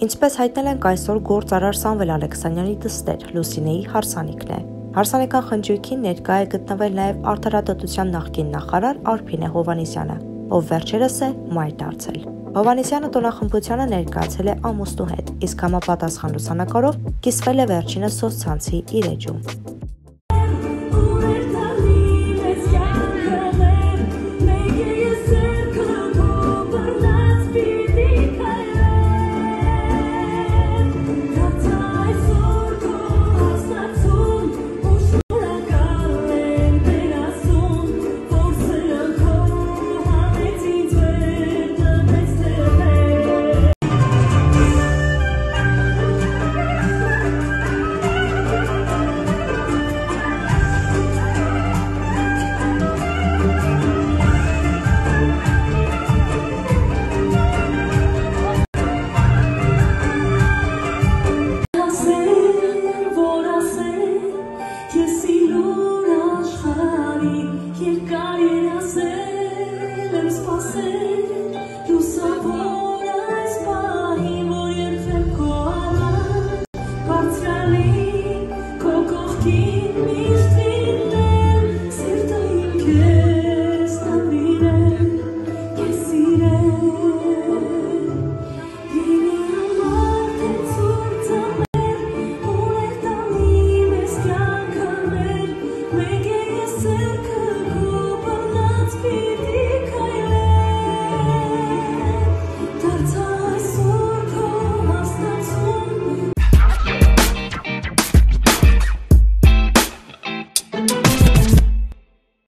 Ինչպես հայտնել ենք այսօր գործարար Սամվել Ալեքսանյանի դստեր Լուսինեի հարսանիքն է։ Հարսանեկան խնջույքին ներկա է գտնվել նաև արդարադատության նախկին նախարար Արփինե Հովհաննիսյանը, ով վերջերս է մայր դարձել։ Հովհաննիսյանը տոնախմբությանը ներկայացել է ամուսնու հետ, իսկ համապատասխան լուսանկարով կիսվել է վերջինս սոցցանցի իր էջում։ You're